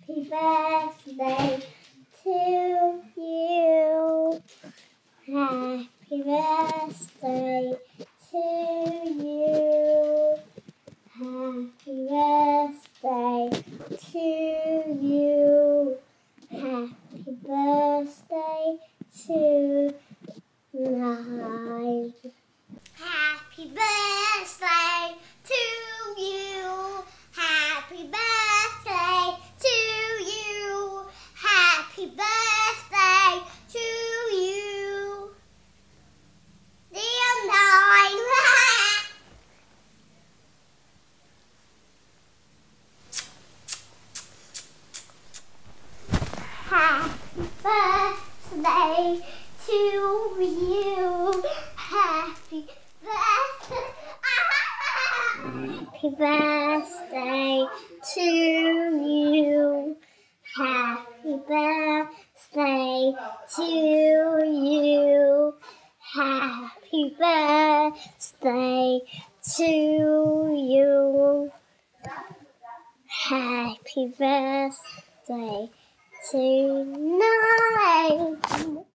Happy birthday to you. Happy birthday to you. Happy birthday to you. Happy birthday to Nain. Happy birthday to you. Happy birthday to you. Happy birthday to you. Dear Nain. Happy birthday to you. Happy birthday. Happy birthday to you. Happy birthday to you. Happy birthday to you. Happy birthday to Nain.